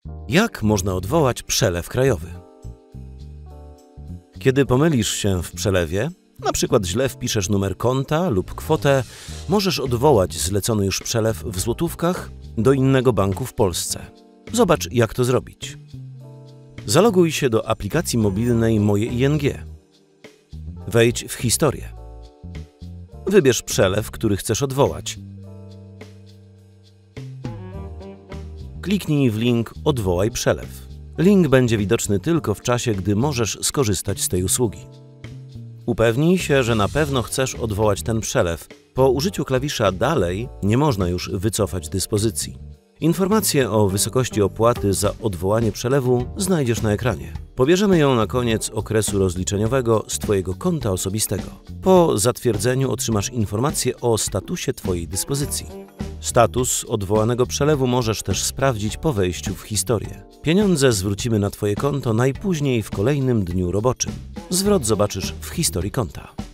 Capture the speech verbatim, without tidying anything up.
Jak można odwołać przelew krajowy? Kiedy pomylisz się w przelewie, na przykład źle wpiszesz numer konta lub kwotę, możesz odwołać zlecony już przelew w złotówkach do innego banku w Polsce. Zobacz, jak to zrobić. Zaloguj się do aplikacji mobilnej Moje I N G. Wejdź w historię. Wybierz przelew, który chcesz odwołać. Kliknij w link Odwołaj przelew. Link będzie widoczny tylko w czasie, gdy możesz skorzystać z tej usługi. Upewnij się, że na pewno chcesz odwołać ten przelew. Po użyciu klawisza Dalej nie można już wycofać dyspozycji. Informację o wysokości opłaty za odwołanie przelewu znajdziesz na ekranie. Pobierzemy ją na koniec okresu rozliczeniowego z Twojego konta osobistego. Po zatwierdzeniu otrzymasz informację o statusie Twojej dyspozycji. Status odwołanego przelewu możesz też sprawdzić po wejściu w historię. Pieniądze zwrócimy na Twoje konto najpóźniej w kolejnym dniu roboczym. Zwrot zobaczysz w historii konta.